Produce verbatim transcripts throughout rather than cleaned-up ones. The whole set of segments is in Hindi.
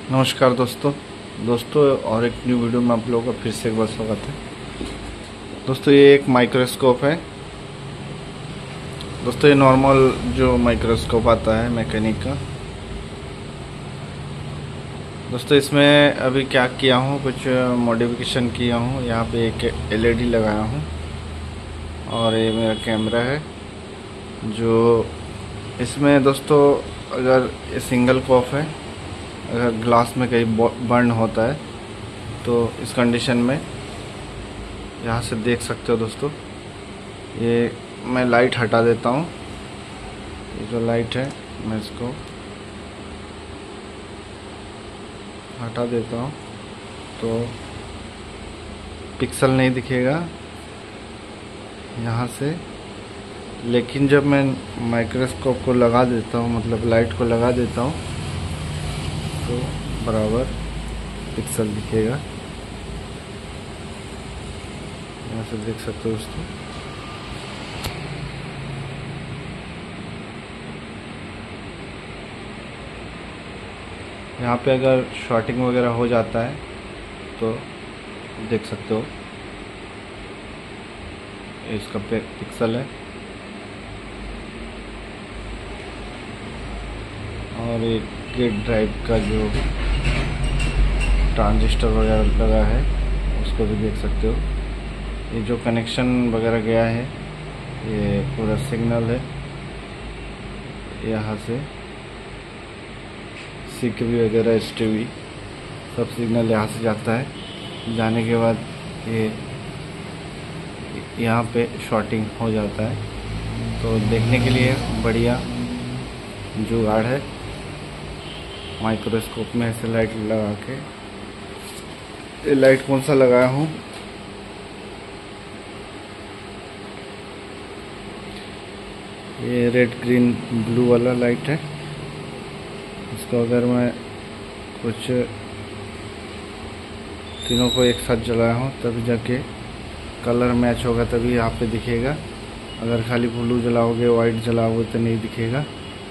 नमस्कार दोस्तों दोस्तों और एक न्यू वीडियो में आप लोगों का फिर से एक बार स्वागत है। दोस्तों ये एक माइक्रोस्कोप है। दोस्तों ये नॉर्मल जो माइक्रोस्कोप आता है मैकेनिक का। दोस्तों इसमें अभी क्या किया हूँ, कुछ मॉडिफिकेशन किया हूँ। यहाँ पे एक एलईडी लगाया हूँ और ये मेरा कैमरा है। जो इसमें दोस्तों अगर ये सिंगल कॉप है, अगर ग्लास में कहीं बर्न होता है तो इस कंडीशन में यहाँ से देख सकते हो दोस्तों। ये मैं लाइट हटा देता हूँ। ये जो लाइट है मैं इसको हटा देता हूँ तो पिक्सल नहीं दिखेगा यहाँ से। लेकिन जब मैं माइक्रोस्कोप को लगा देता हूँ, मतलब लाइट को लगा देता हूँ, तो बराबर पिक्सल दिखेगा। यहाँ से देख सकते हो दोस्तों। यहाँ पे अगर शॉर्टिंग वगैरह हो जाता है तो देख सकते हो इसका पिक्सल है। और एक गेट ड्राइव का जो ट्रांजिस्टर वगैरह लगा है उसको भी देख सकते हो। ये जो कनेक्शन वगैरह गया है ये पूरा सिग्नल है। यहाँ से सीक्यू वगैरह एस टी वी सब सिग्नल यहाँ से जाता है। जाने के बाद ये यहाँ पे शॉर्टिंग हो जाता है। तो देखने के लिए बढ़िया जुगाड़ है। माइक्रोस्कोप में ऐसे लाइट लगा के, ये लाइट कौन सा लगाया हूँ, ये रेड ग्रीन ब्लू वाला लाइट है। इसको अगर मैं कुछ तीनों को एक साथ जलाया हूँ तभी जाके कलर मैच होगा, तभी यहाँ पे दिखेगा। अगर खाली ब्लू जलाओगे, वाइट जलाओगे तो नहीं दिखेगा।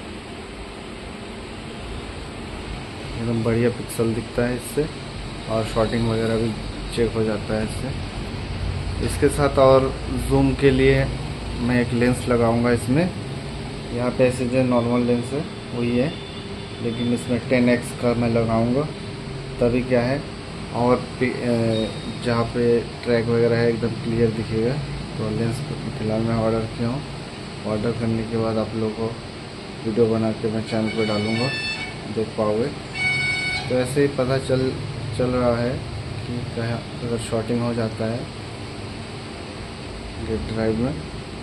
एकदम बढ़िया पिक्सल दिखता है इससे, और शॉर्टिंग वगैरह भी चेक हो जाता है इससे। इसके साथ और जूम के लिए मैं एक लेंस लगाऊंगा इसमें। यहाँ पे ऐसे जो नॉर्मल लेंस है वही है, लेकिन इसमें टेन एक्स का मैं लगाऊंगा। तभी क्या है, और जहाँ पे ट्रैक वगैरह है एकदम क्लियर दिखेगा। तो लेंस फिलहाल मैं ऑर्डर किया हूँ। ऑर्डर करने के बाद आप लोगों को वीडियो बना के मैं चैनल पर डालूँगा, देख पाओगे। तो ऐसे ही पता चल चल रहा है कि कहीं अगर शॉर्टिंग हो जाता है गेट ड्राइव में,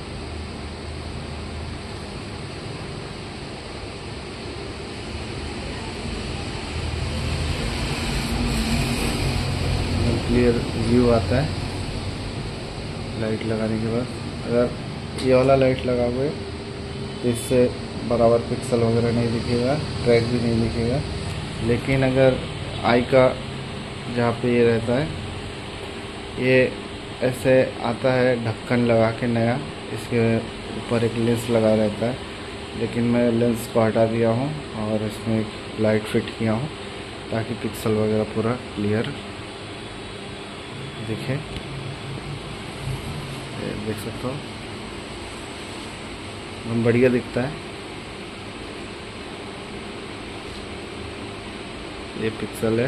क्लियर व्यू आता है लाइट लगाने के बाद। अगर ये वाला लाइट लगाओगे तो इससे बराबर पिक्सल वगैरह नहीं दिखेगा, ट्रैक भी नहीं दिखेगा। लेकिन अगर आई का जहाँ पे ये रहता है, ये ऐसे आता है ढक्कन लगा के नया, इसके ऊपर एक लेंस लगा रहता है। लेकिन मैं लेंस को हटा दिया हूँ और इसमें एक लाइट फिट किया हूँ ताकि पिक्सल वगैरह पूरा क्लियर दिखे। देख सकते हो एकदम बढ़िया दिखता है। ये पिक्सल है,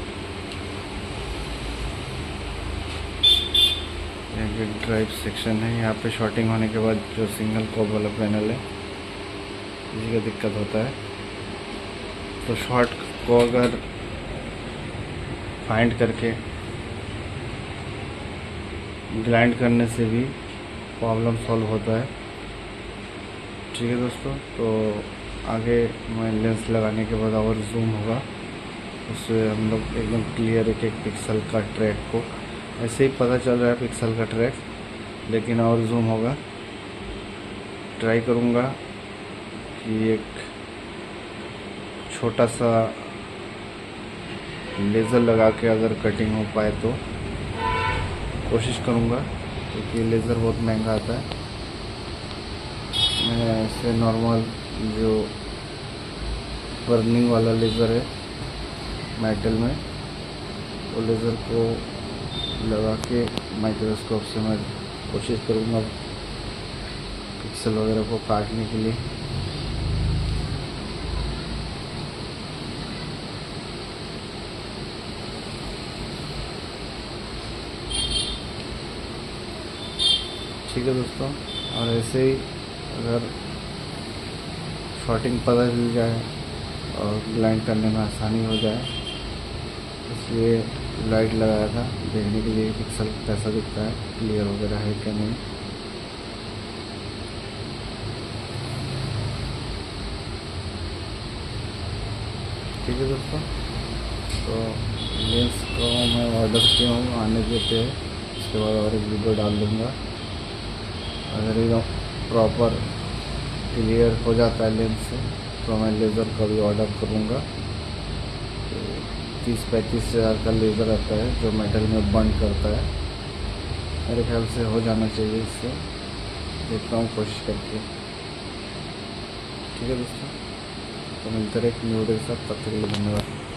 ये ड्राइव सेक्शन है। यहाँ पे शॉर्टिंग होने के बाद जो सिंगल कॉप वाला पैनल है इसी का दिक्कत होता है। तो शॉर्ट को अगर फाइंड करके ग्राइंड करने से भी प्रॉब्लम सॉल्व होता है। ठीक है दोस्तों, तो आगे मैं लेंस लगाने के बाद और जूम होगा, उससे हम लोग एकदम क्लियर एक एक पिक्सल का ट्रैक को, ऐसे ही पता चल रहा है पिक्सल का ट्रैक, लेकिन और जूम होगा। ट्राई करूँगा कि एक छोटा सा लेज़र लगा के अगर कटिंग हो पाए तो कोशिश करूँगा, क्योंकि लेज़र बहुत महंगा आता है। मैं ऐसे नॉर्मल जो बर्निंग वाला लेज़र है मेटल में, वो लेज़र को लगा के माइक्रोस्कोप से मैं कोशिश करूँगा पिक्सल वगैरह को काटने के लिए। ठीक है दोस्तों, और ऐसे ही अगर शॉर्टिंग पता चल जाए और ब्लाइंड करने में आसानी हो जाए, इसलिए लाइट लगाया था देखने के लिए पिक्सल कैसा दिखता है, क्लियर वगैरह है क्या नहीं। ठीक है दोस्तों, तो लेंस को मैं ऑर्डर किया हूँ, आने देते हैं, उसके बाद और एक वीडियो डाल दूँगा। अगर एकदम प्रॉपर क्लियर हो जाता है लेंस से तो मैं लेज़र का भी ऑर्डर करूँगा। तो तीस पैंतीस हज़ार का लेज़र आता है जो मेटल में बंद करता है, मेरे ख्याल से हो जाना चाहिए इससे। देखता हूँ कोशिश करके। ठीक है दोस्तों, तो मिलते रहे एक न्यू वीडियो के साथ, तब तक के लिए धन्यवाद।